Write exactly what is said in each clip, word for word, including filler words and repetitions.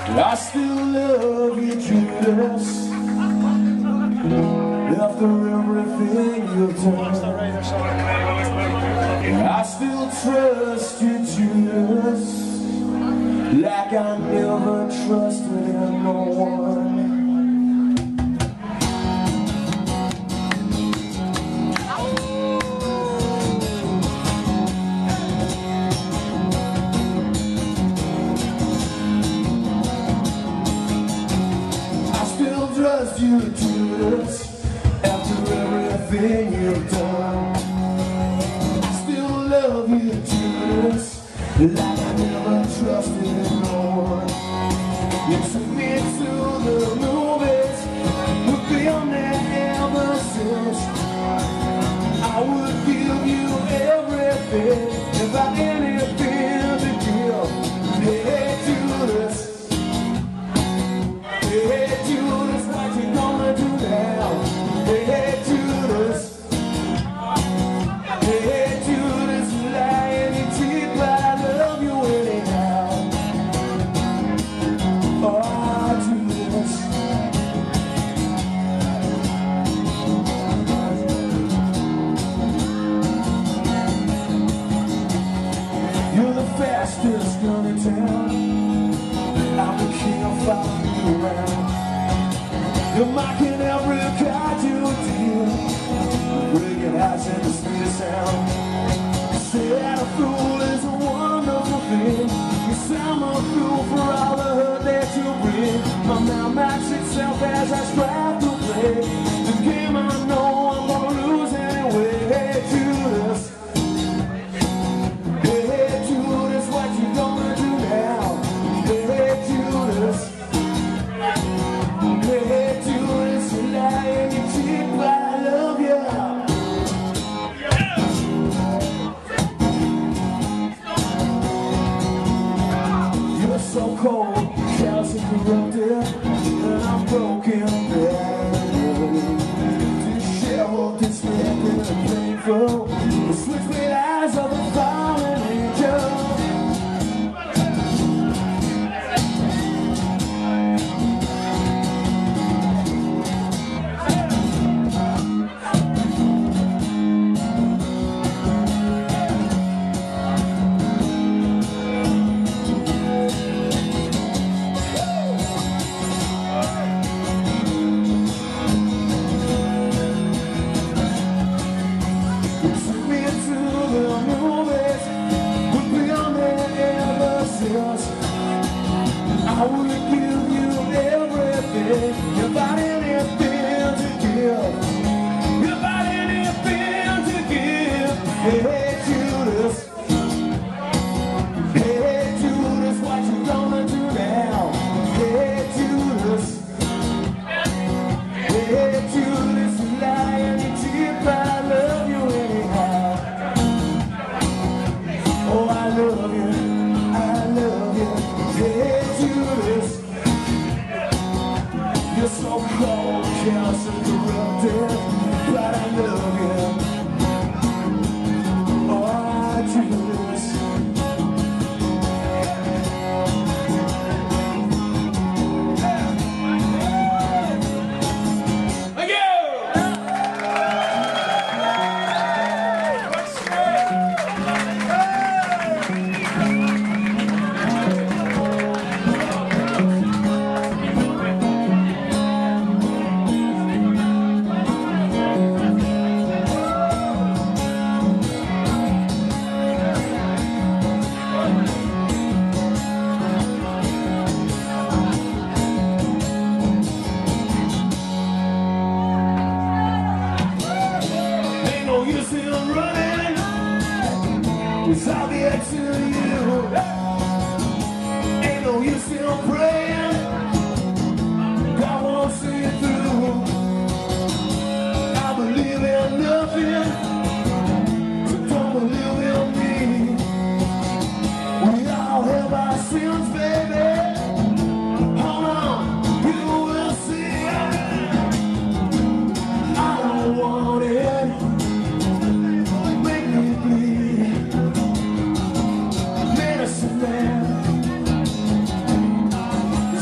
I still love you, Judas, after everything you've done. I still trust you, Judas, like I never trusted in no one. Trust you, Judas, after everything you've done. I still love you, Judas, like I never trusted in no one. You took me to the movies, we've been there ever since. I would give you everything if I had anything to give. Hey, Judas. Hey, Judas, what you gonna do now? Hey, Judas. Hey, Judas, you lie and you cheat, but I love you anyhow. Oh, Judas. You're the fastest gun in town. I'm the king of following you around. You're mocking every card you deal, breaking hearts in the sweetest sound. You say that a fool is a wonderful thing. You say I'm a fool for all the hurt that you bring. My mouth knocks itself as I strive to play the game I know I'm gonna lose anyway. Hey, Judas. Hey, Judas, what you gonna do now? Hey, Judas. Hey, Judas, you lie and you cheat, but I love you. You're so cold, callous and corrupted, and I'm broken down. To share all this and painful, the switchblade eyes of a fallen angel. I would give you everything, if I had anything to give, if I had anything to give. Hey, Judas, hey, Judas, what you gonna do now? Hey, Judas, hey, Judas, you lie and you cheat, but I love you anyhow. Oh, I love you, I love you. Hey, Judas, you're so cold, callous and corrupted, but I love you. Oh, Judas. Thank you! You're still running, it's obvious to you. Ain't no use still praying, God won't see it through. I believe in nothing, so don't believe in me. We all have our sins, baby. Hold on, you will see. I don't want it. Medicine man,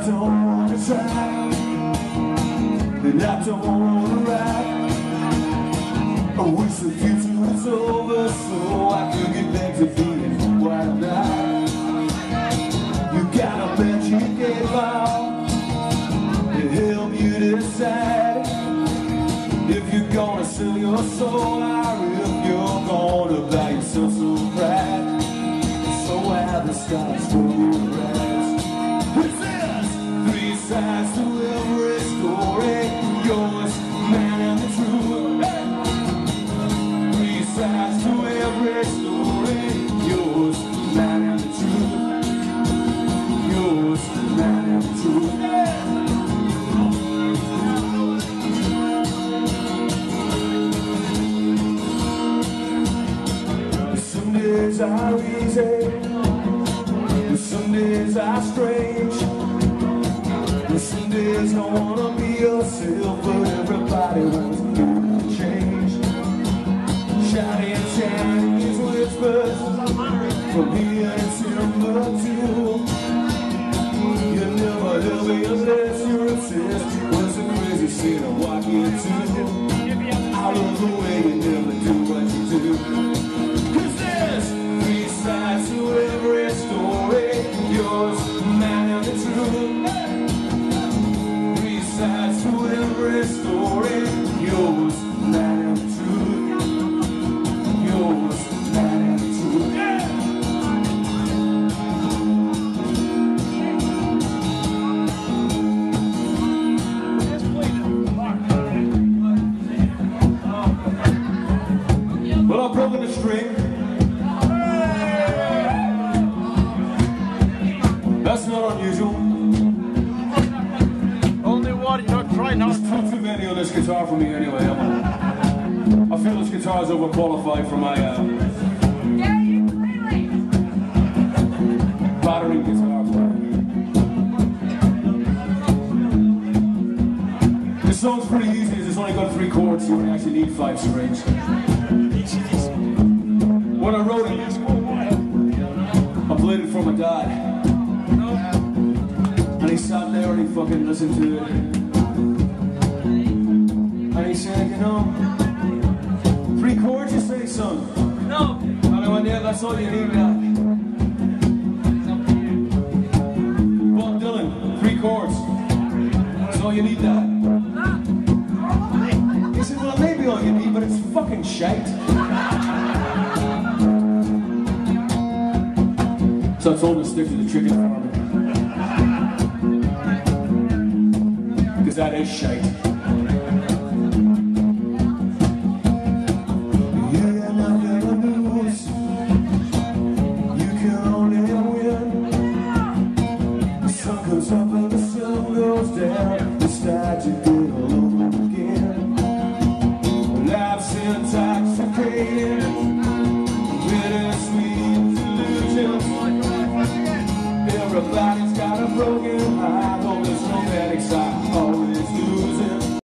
don't wanna try, and I don't wanna ride. I wish the future was over so I could get back to being wild-eyed. You got a magic eight ball to help you decide if you're gonna sell your soul or if you're gonna buy yourself some pride. So where the stars will rise. This is three sides to every story. Yours, man, and the truth. Three sides to every story. Yours, man, and the truth. Yours, man, and the truth. Some days are easy, some days are strange. Some days don't wanna be yourself, but everybody wants you to change. Shouting and chanting is whispers from here to Timbuktu. You never help me unless you're obsessed. What's a crazy scene I'm walking into? I love the way you never do what you do. Cause there's three sides to every story. Yours, man, and the truth. Three sides to every story. Yours, man, and the truth. Yours, man, and the truth. Well, I've broken the string. That's not unusual. Only one, you don't try not. There's too, too many on this guitar for me anyway. I'm, I feel this guitar is overqualified for my uh, battering guitar player. This song's pretty easy. It's only got three chords. You only actually need five strings. When I wrote it, I played it for my dad. And he sat there and he fucking listened to it. And he said, you know, three chords you say, son? No. And I went, yeah, that's all you need, Dad. Bob Dylan, three chords. That's all you need, Dad. He said, well, maybe all you need, but it's fucking shite. So I told him to stick to the chicken farming. Because that is shite.